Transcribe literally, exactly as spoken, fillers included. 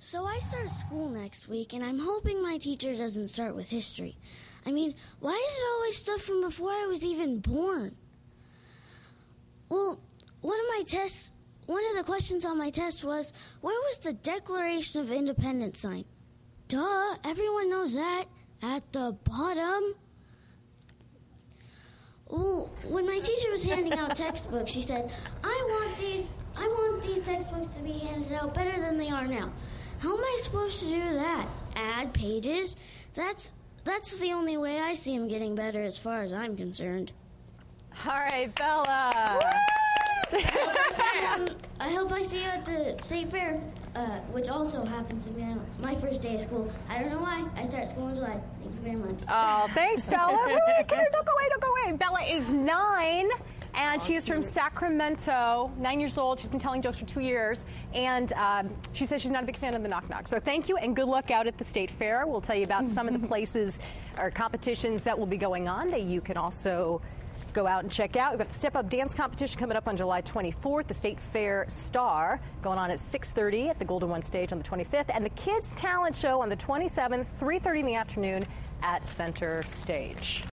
So I start school next week, and I'm hoping my teacher doesn't start with history. I mean, why is it always stuff from before I was even born? Well, one of my tests, one of the questions on my test was, where was the Declaration of Independence signed? Duh, everyone knows that. At the bottom. Well, when my teacher was handing out textbooks, she said, I want these, I want these textbooks to be handed out better than they are now. How am I supposed to do that? Add pages? That's that's the only way I see him getting better as far as I'm concerned. All right, Bella. um, I hope I see you at the state fair, uh, which also happens to be my first day of school. I don't know why. I start school in July. Thank you very much. Oh, thanks, Bella. Wait, wait, come here. Don't go away. Don't go away. Bella is nine. And she is from Sacramento, nine years old. She's been telling jokes for two years. And um, she says she's not a big fan of the Knock Knock. So thank you and good luck out at the State Fair. We'll tell you about some of the places or competitions that will be going on that you can also go out and check out. We've got the Step Up Dance Competition coming up on July twenty-fourth. The State Fair Star going on at six thirty at the Golden One Stage on the twenty-fifth. And the Kids Talent Show on the twenty-seventh, three thirty in the afternoon at Center Stage.